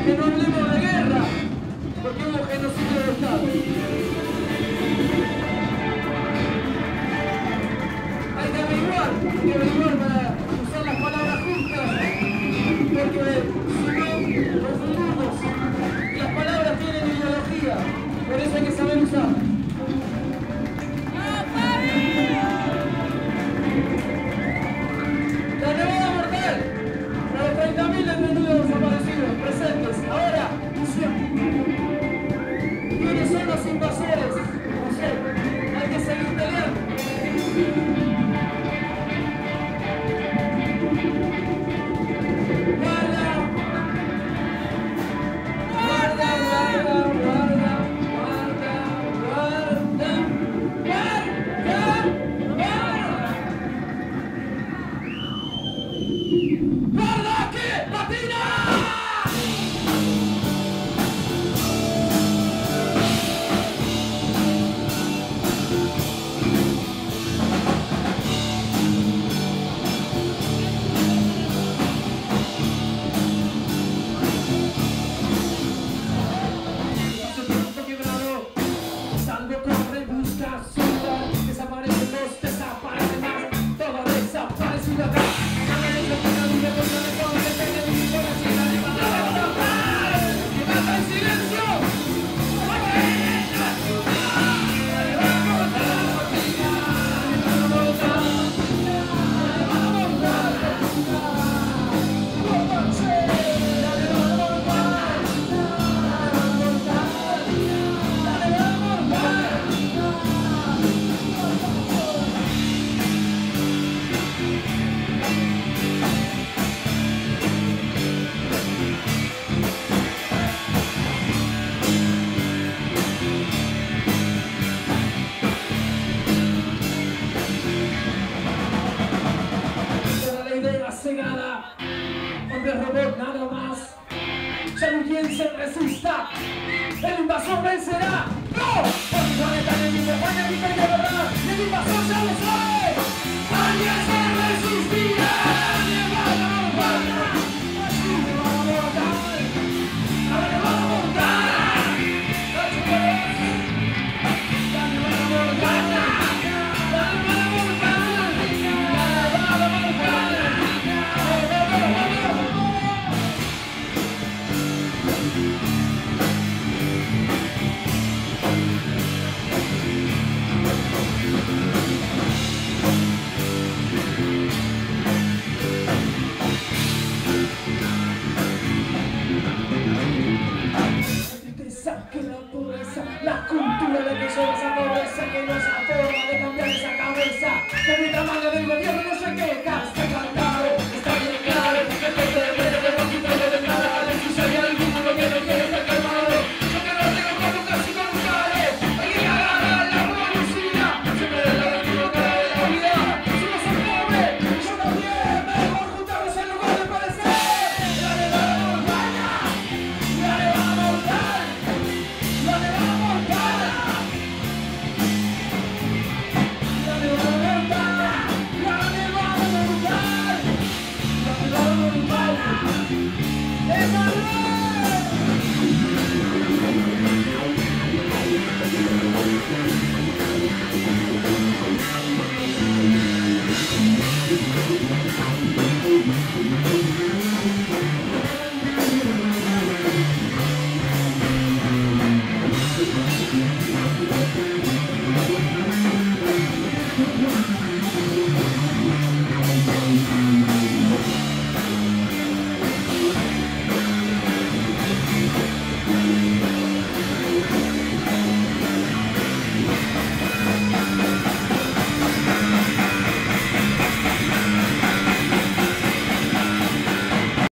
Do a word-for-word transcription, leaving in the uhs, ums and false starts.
que no hablemos de guerra, porque hubo genocidio de Estado. Hay que averiguar, hay que averiguar para usar las palabras justas, porque si no, confundimos. Y las palabras tienen ideología, por eso hay que saber usar. La nevada mortal, para los treinta mil detenidos desaparecidos, presentes, ahora, ¿quiénes son los invasores? No sé, hay que seguir peleando. Guarda, guarda, guarda, guarda, guarda, guarda, guarda, guarda. ¡Guarda que patina! Cegada, hombre robot nada más. Ya no quien se resista, el invasor vencerá. ¡No! Porque planeta enemigo, enemigo de verdad, el invasor ya lo sabe. ¡Alguien se resistirá! ¡Nevada mortal! ¡Nevada mortal! ¡La nevada mortal! ¡La nevada mortal! ¡La nevada mortal! ¡La nevada mortal! Que la pobreza, la cultura de que lleva esa pobreza, que no es la forma de cambiar esa cabeza, que mi tamaño del gobierno no se queja, está cantado, está bien claro, que te debe de poquito de declarar, si hay alguno que no quiere estar calmado, yo que no tengo cuatro casi con ustedes, hay que agarrar la policía, siempre de la equivocada de la vida, si no se come, yo también, mejor juntarnos en lugar de parecer, la nevada mortal, la nevada mortal. ¡La nevada mortal! ¡La nevada mortal! ¡La nevada mortal! ¡La nevada mortal! ¡Es verdad!